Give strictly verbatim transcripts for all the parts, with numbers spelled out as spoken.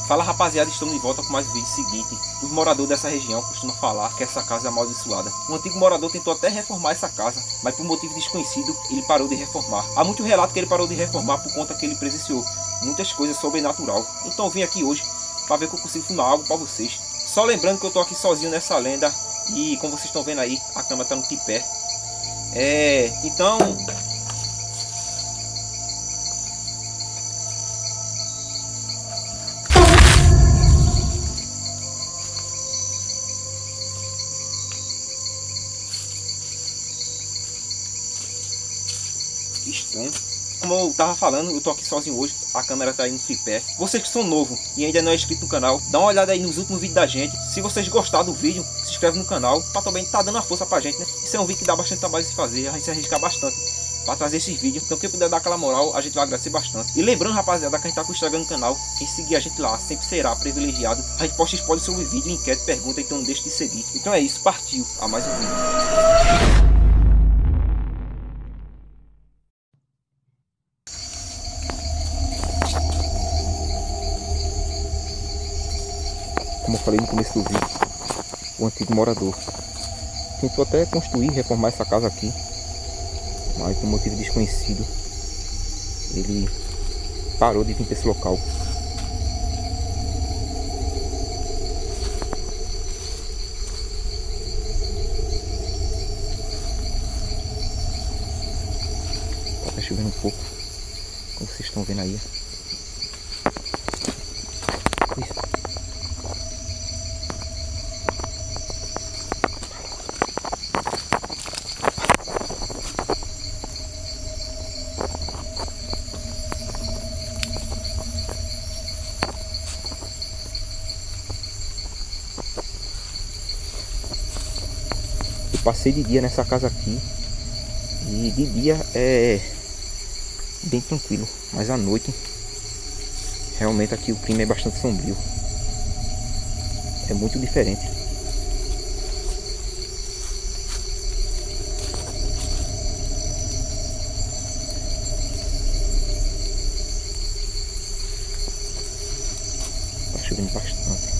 Fala rapaziada, estamos de volta com mais um vídeo seguinte. Os moradores dessa região costumam falar que essa casa é amaldiçoada. Um antigo morador tentou até reformar essa casa, mas por motivo desconhecido ele parou de reformar. Há muito relato que ele parou de reformar por conta que ele presenciou muitas coisas sobrenatural. Então eu vim aqui hoje para ver que eu consigo filmar algo para vocês. Só lembrando que eu tô aqui sozinho nessa lenda e como vocês estão vendo aí, a câmera tá no tripé. É, então... estranho. Como eu tava falando, eu tô aqui sozinho hoje, a câmera tá aí no tripé. Vocês que são novos e ainda não é inscrito no canal, dá uma olhada aí nos últimos vídeos da gente. Se vocês gostaram do vídeo, se inscreve no canal, pra também tá dando uma força pra gente, né? Isso é um vídeo que dá bastante trabalho de se fazer, a gente se arrisca bastante pra trazer esses vídeos. Então quem puder dar aquela moral, a gente vai agradecer bastante. E lembrando, rapaziada, que a gente tá com o Instagram no canal, quem seguir a gente lá sempre será privilegiado. A gente posta spoiler sobre o vídeo, enquete, pergunta, então não deixe de seguir. Então é isso, partiu a mais um vídeo. Como eu falei no começo do vídeo, o antigo morador tentou até construir, reformar essa casa aqui, mas por motivo desconhecido ele parou de vir para esse local. Tá chovendo um pouco, como vocês estão vendo aí. Isso. Eu passei de dia nessa casa aqui e de dia é bem tranquilo, mas à noite realmente aqui o clima é bastante sombrio, é muito diferente. Tá chovendo bastante.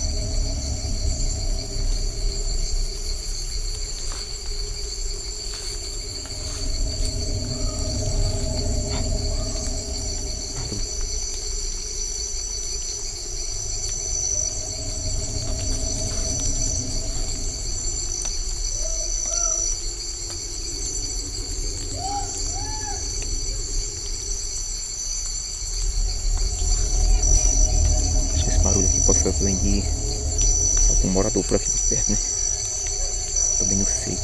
Barulho aqui pode ser também de algum morador por aqui por perto, né? Também não sei.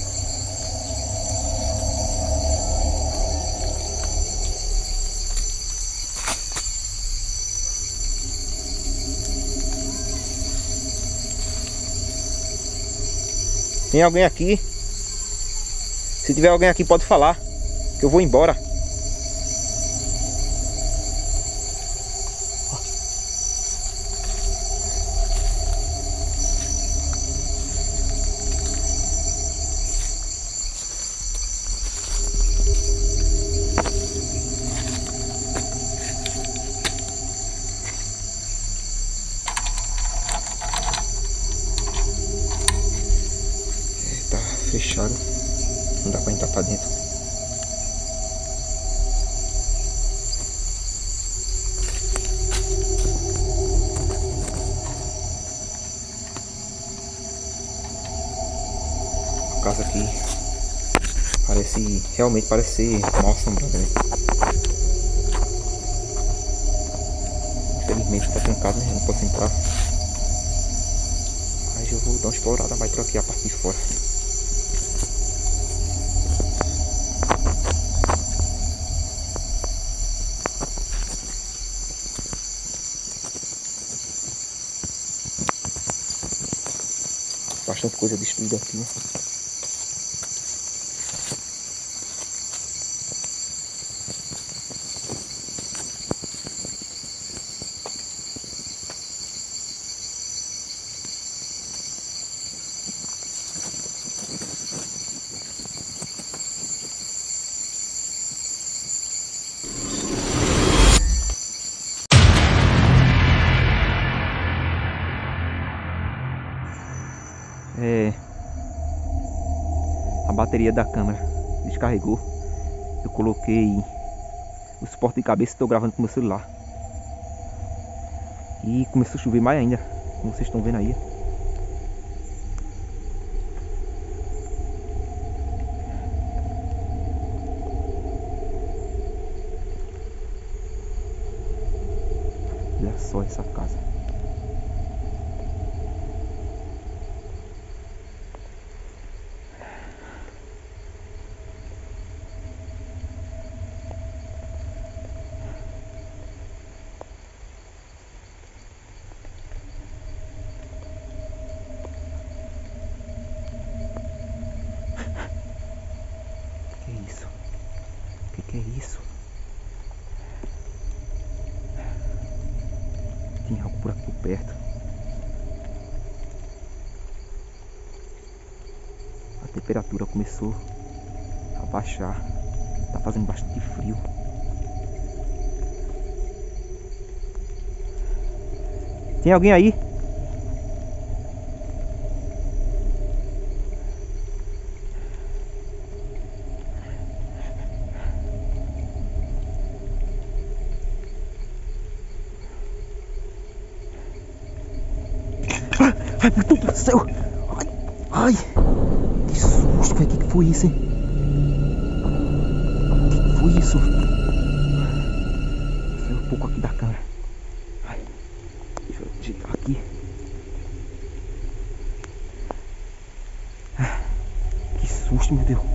Tem alguém aqui? Se tiver alguém aqui pode falar, que eu vou embora. Fechado, não dá pra entrar pra dentro. A casa aqui parece, realmente parece ser mal assombrada, né? Infelizmente tá trancado, né? Não posso entrar. Mas eu vou dar uma explorada mais por aqui a parte de fora. Bastante coisa destruída aqui, né? É, a bateria da câmera descarregou. Eu coloquei o suporte de cabeça e estou gravando com meu celular. E começou a chover mais ainda, como vocês estão vendo aí. Olha só essa casa. Que é isso? Que que é isso? Tem algo por aqui por perto. A temperatura começou a baixar. Tá fazendo bastante frio. Tem alguém aí? Ai, meu Deus do céu! Ai, ai! Que susto, velho! Que que foi isso, hein? Que que foi isso? Saiu um pouco aqui da câmera. Ai, deixa eu ajeitar aqui. Ah, que susto, meu Deus!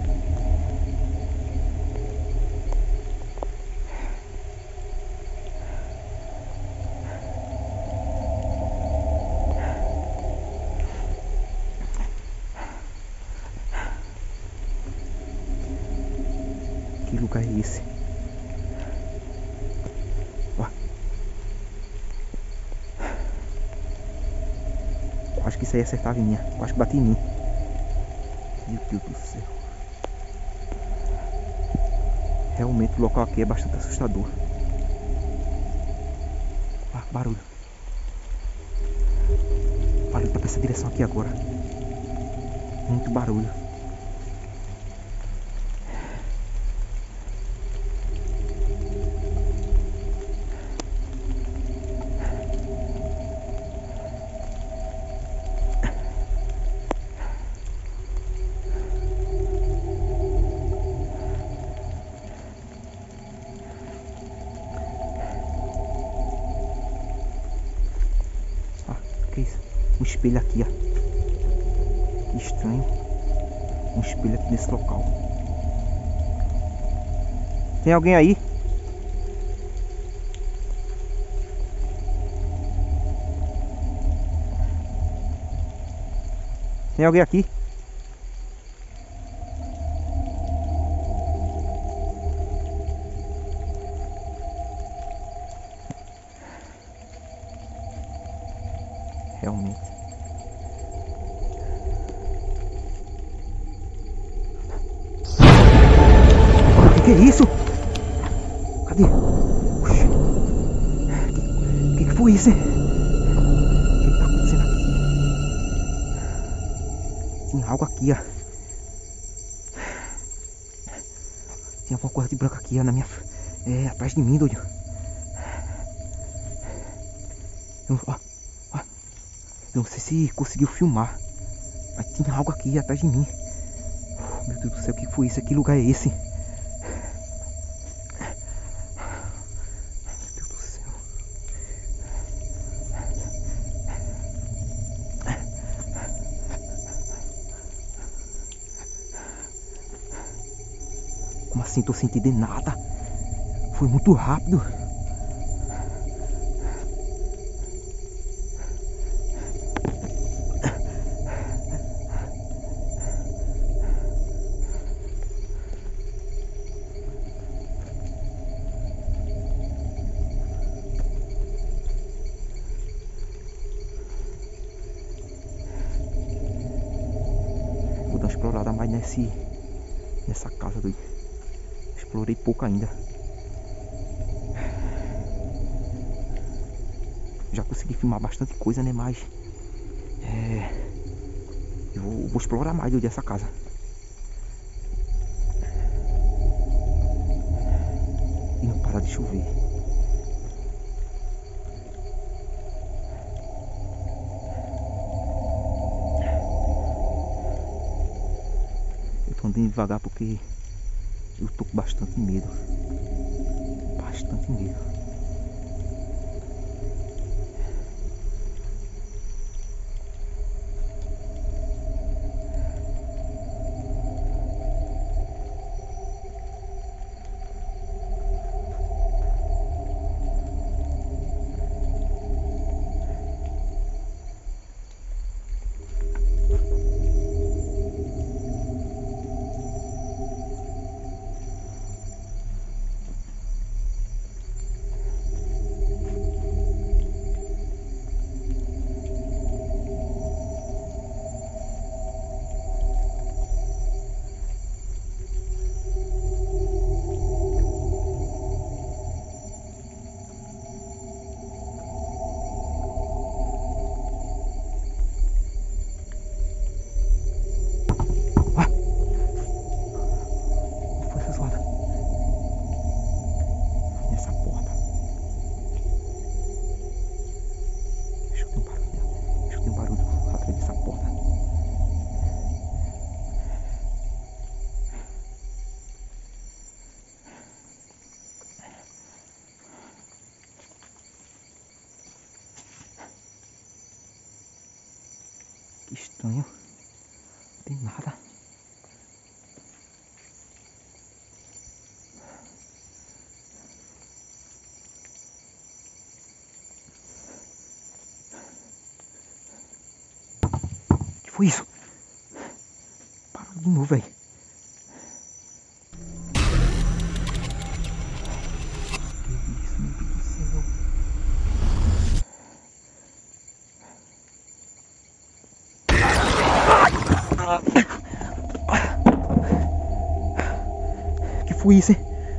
Que lugar é esse? Ó. Quase que isso aí acertava em mim. Quase que bati em mim. Meu Deus do céu. Realmente o local aqui é bastante assustador. Ah, barulho. Barulho tá pra essa direção aqui agora. Muito barulho. Que isso? Um espelho aqui, ó. Que estranho. Um espelho aqui nesse local. Tem alguém aí? Tem alguém aqui? Realmente. O que, que é isso? Cadê? Oxi. O que, que foi isso, hein? O que, que tá acontecendo aqui? Tem algo aqui, ó. Tem alguma coisa de branco aqui, ó, na minha... É, atrás de mim, doido. Eu, ó, ó. Eu não sei se conseguiu filmar, mas tinha algo aqui atrás de mim. Oh, meu Deus do céu, o que foi isso? Que lugar é esse? Meu Deus do céu. Como assim? Tô sentindo nada. Foi muito rápido. Vou dar uma explorada mais nesse, nessa casa do... Explorei pouco ainda. Já consegui filmar bastante coisa, né? Mas é... Eu vou, vou explorar mais dessa casa. E não para de chover. Eu tô andando devagar porque eu tô com bastante medo. Bastante medo. Que estranho. Não tem nada. Que foi isso? Parou de novo, velho. Que foi isso, hein?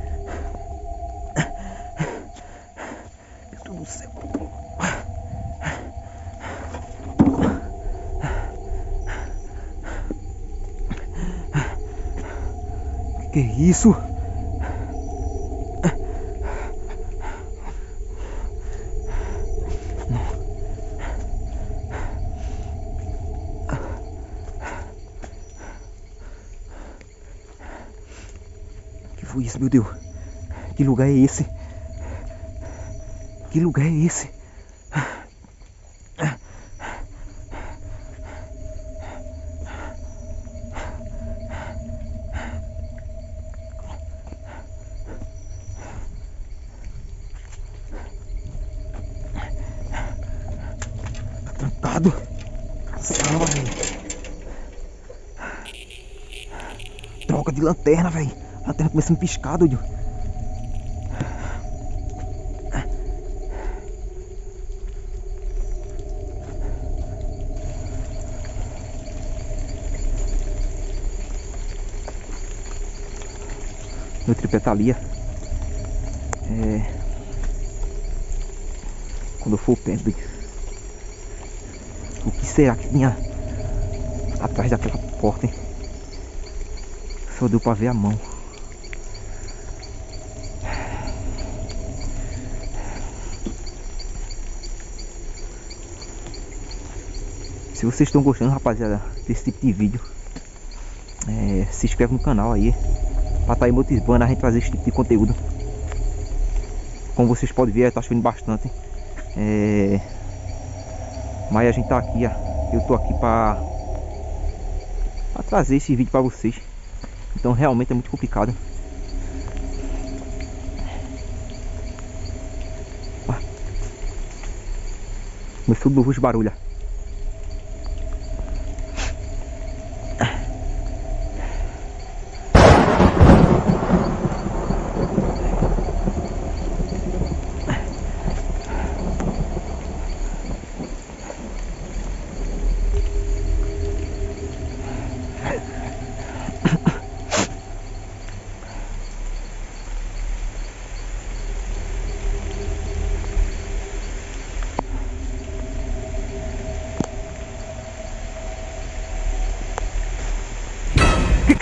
Meu Deus do céu. Que que é isso? Que foi isso, meu Deus? Que lugar é esse? Que lugar é esse? Tá trancado. Caramba, velho. Troca de lanterna, velho. A lanterna começando a piscar, doido. Meu tripé tá ali. É... Quando eu for perto, doido. O que será que tinha atrás daquela porta, hein? Só deu pra ver a mão. Se vocês estão gostando, rapaziada, desse tipo de vídeo, é, se inscreve no canal aí, pra estar aí motivando a gente fazer esse tipo de conteúdo. Como vocês podem ver, tá chovendo bastante. É, mas a gente tá aqui, ó, eu tô aqui pra, pra trazer esse vídeo pra vocês. Então realmente é muito complicado. Ah, começou de novo os barulhos.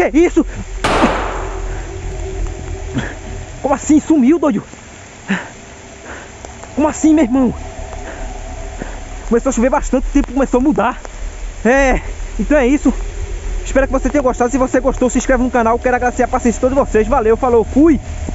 que é isso? Como assim? Sumiu, doido? Como assim, meu irmão? Começou a chover bastante, o tempo começou a mudar. É, então é isso. Espero que você tenha gostado. Se você gostou, se inscreve no canal. Quero agradecer a paciência de todos vocês. Valeu, falou, fui!